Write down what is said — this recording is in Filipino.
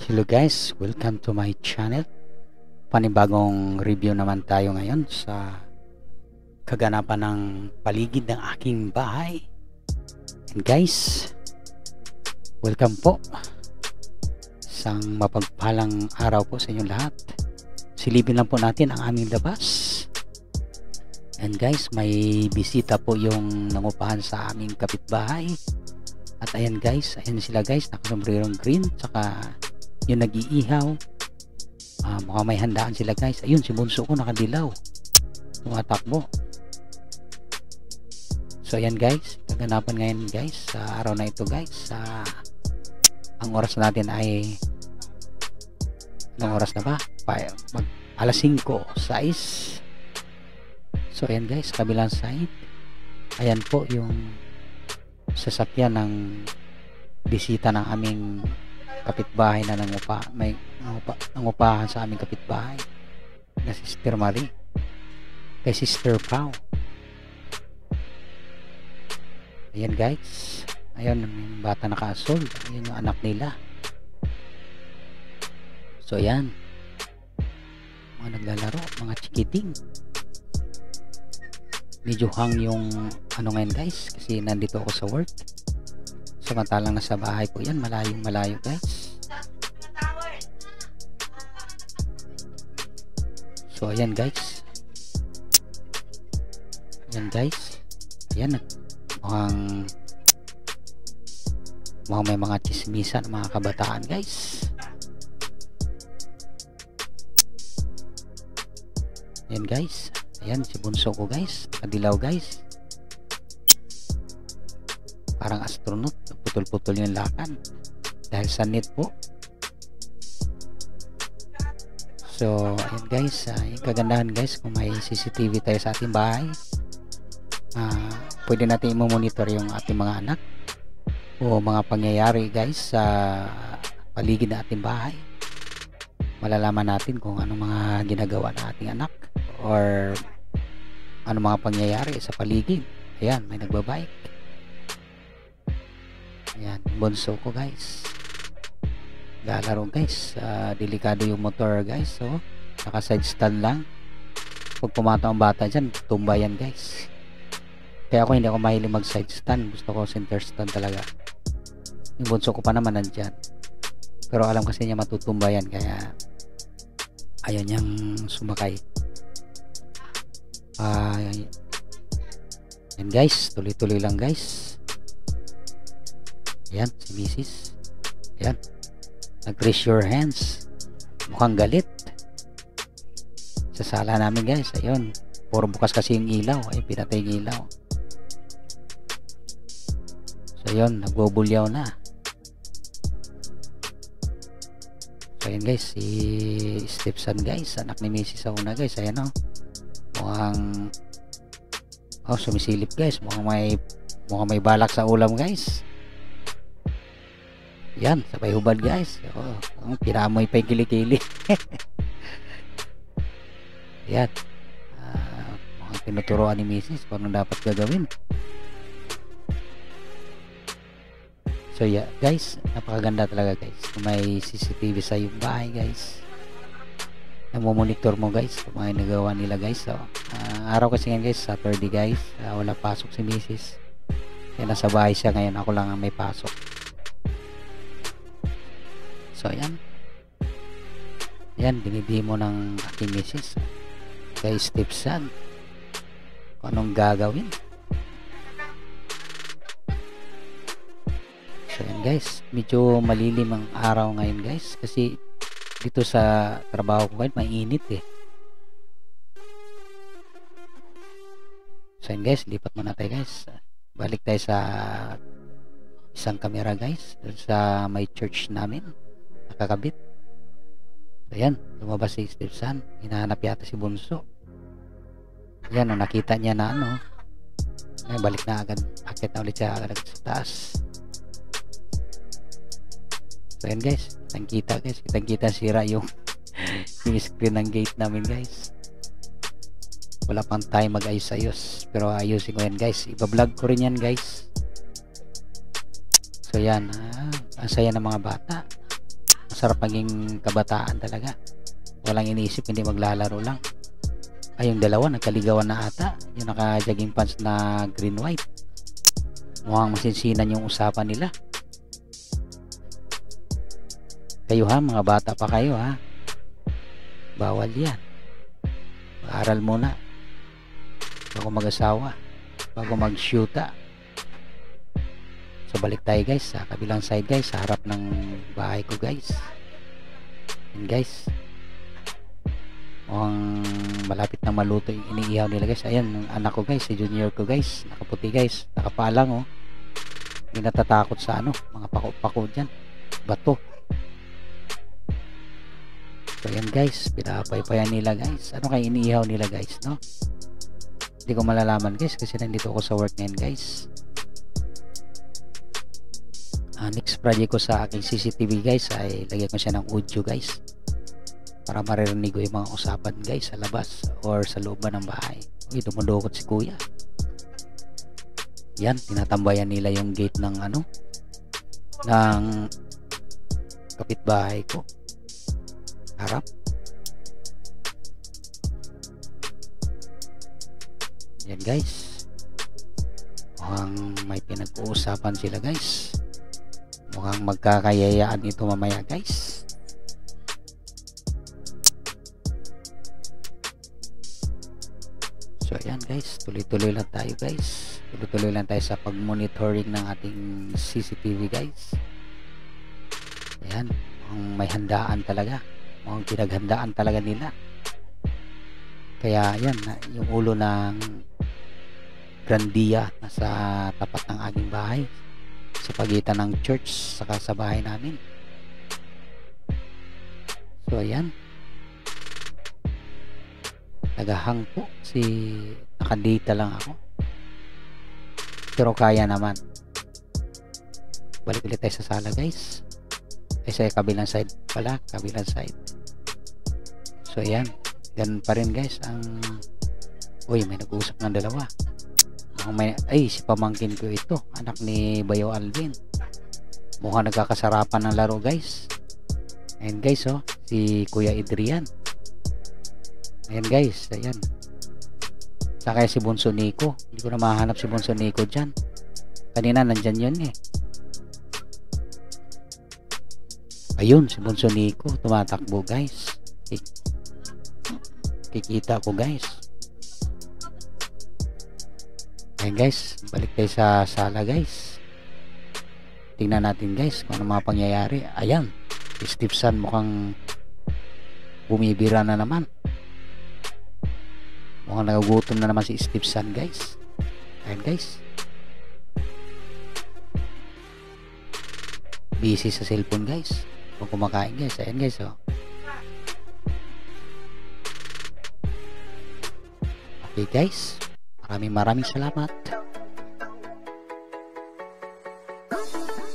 Hello guys, welcome to my channel. Panibagong review naman tayo ngayon sa kaganapan ng paligid ng aking bahay. And guys, welcome po. Isang mapagpalang araw po sa inyong lahat. Silipin lang po natin ang aming labas. And guys, may bisita po yung nangupahan sa aming kapitbahay. At ayan guys, ayan sila guys, nakasombrerong green, saka yung nag-iihaw. Mukhang may handaan sila guys. Ayun, si bunso ko nakadilaw, tumatakbo. So ayan guys, kaganapan ngayon guys sa araw na ito guys. Ang oras natin ay anong oras na ba? Alas 5, 6. So ayan guys, kabilang side, ayan po yung sasakyan ng bisita ng aming kapitbahay na nangupahan sa aming kapitbahay na Sister Marie kay Sister Pao. Ayan guys, ayan yung bata naka-asol, ayan yung anak nila. So ayan, mga naglalaro, mga chikiting. Medyo hang yung ano ngayon guys, kasi nandito ako sa work. Samantalang nasa bahay po yan, malayong malayo guys. So ayan guys, ayan, mukhang may mga chismisan mga kabataan guys. Ayan guys, ayan si bunso ko guys, kadilaw guys, parang astronaut, putol-putol yung lakan dahil sa net po. So ayan guys, yung kagandahan guys, kung may CCTV tayo sa ating bahay, pwede natin i-monitor yung ating mga anak o mga pangyayari guys sa paligid ng ating bahay. Malalaman natin kung ano mga ginagawa ng ating anak or ano mga pangyayari sa paligid. Ayan, may nagbabike. Ayan, bunso ko guys, lalaro guys. Delikado yung motor guys. So naka side stand lang, pag pumatong ang bata dyan, tumba yan guys. Kaya ako hindi ako mahilig mag side stand, gusto ko center stand talaga. Yung bunso ko pa naman nandyan, pero alam kasi niya matutumba yan, kaya ayaw niyang sumakay. Yan guys, tuloy-tuloy lang guys. Ayan, si Mrs. Ayan, nag-raise your hands, mukhang galit sa sala namin guys. Ayun, puro bukas kasi yung ilaw, ay pinatay yung ilaw. So ayun, nagbubulyaw na. So ayun guys, si stepson guys, anak ni Mrs. sa una guys. Ayan o, mukhang sumisilip guys, mukhang may balak sa ulam guys. Yan, sabay hubad guys. Pinamoy pa yung kilikili. Yan, mukhang tinuturoan ni Mrs. kung anong dapat gagawin. So yeah guys, napakaganda talaga guys kung may CCTV sa iyong bahay guys, namomonitor mo guys kung may nagawa nila guys. So araw kasi ngayon guys, Saturday guys, wala pasok si Mrs. Kaya nasa bahay siya ngayon, ako lang ang may pasok. So ayan, dinidemo ng aking Mrs. kay stepson kung anong gagawin. So ayan guys, medyo malilim ang araw ngayon guys, kasi dito sa trabaho ko ngayon mainit eh. So ayan guys, lipat muna tayo guys, balik tayo sa isang camera guys, dun sa may church namin nakakabit. Ayan, lumabas si stepson, hinahanap yata si bunso. Ayan, nakita niya na ano, ay balik na agad, akit na ulit siya agad sa taas. So ayan guys, kitang-kita sira yung screen ng gate namin guys. Wala pang time mag-ayos-ayos, pero ayusin ko yan guys, iba-vlog ko rin yan guys. So yan, ang saya ng mga bata, Masarap maging kabataan talaga. Walang iniisip, hindi maglalaro lang. Ay, yung dalawa nagkaligawan na ata, yung naka jogging pants na green white. Mukhang masinsinan yung usapan nila. Kayo ha, mga bata pa kayo ha, bawal yan. Mag-aral muna bago mag-asawa, bago mag-shoota. So balik tayo guys sa kabilang side guys, sa harap ng bahay ko guys. And guys, mukhang malapit na maluto yung iniihaw nila guys. Ayan yung anak ko guys, si junior ko guys, nakaputi guys, nakapalang oh. Hindi natatakot sa ano, mga pako-pako dyan, bato. So ayan guys, pinapaypayan nila guys. Ano kayo iniihaw nila guys, no? Hindi ko malalaman guys kasi nandito ako sa work ngayon guys. Next project ko sa aking CCTV guys ay lagyan ko siya ng audio guys, para maririnig ko yung mga usapan guys sa labas or sa loob ng bahay. Uy, dumudukot si kuya. Yan, tinatambayan nila yung gate ng ano, ng kapitbahay ko. Harap. Yan guys. Mukhang may pinag-uusapan sila guys. Mukhang magkakayayaan ito mamaya guys. So ayan guys, tuloy-tuloy lang tayo guys. Tuloy-tuloy lang tayo sa pag-monitoring ng ating CCTV guys. Ayan, may handaan talaga. Mukhang pinaghandaan talaga nila. Kaya ayan, yung ulo ng Grandia nasa tapat ng aking bahay, sa pagitan ng church saka sa bahay namin. So ayan, nagahang po si nakadita lang ako, pero kaya naman. Balik ulit tayo sa sala guys, ay sa kabilang side pala, kabilang side. So ayan, ganun pa rin guys ang uy, may nag-uusap ng dalawa. Ay, si pamangkin ko ito, anak ni Bayo Alvin. Mukhang nagkakasarapan ng laro guys. Ayan guys oh, si Kuya Adrian. Ayan guys, ayan. Saka si Bunso Nico. Hindi ko na mahanap si Bunso Nico dyan. Kanina nandyan yun eh. Ayun, si Bunso Nico tumatakbo guys. Kikita ko guys. Ayan guys, balik tayo sa sala guys. Tingnan natin guys kung ano mga pangyayari. Ayan, si Steve San mukhang bumibira na naman. Mukhang nagugutom na naman si Steve San guys. Ayan guys, busy sa cellphone guys, kung kumakain guys. Ayan guys oh. Okay guys, maraming salamat.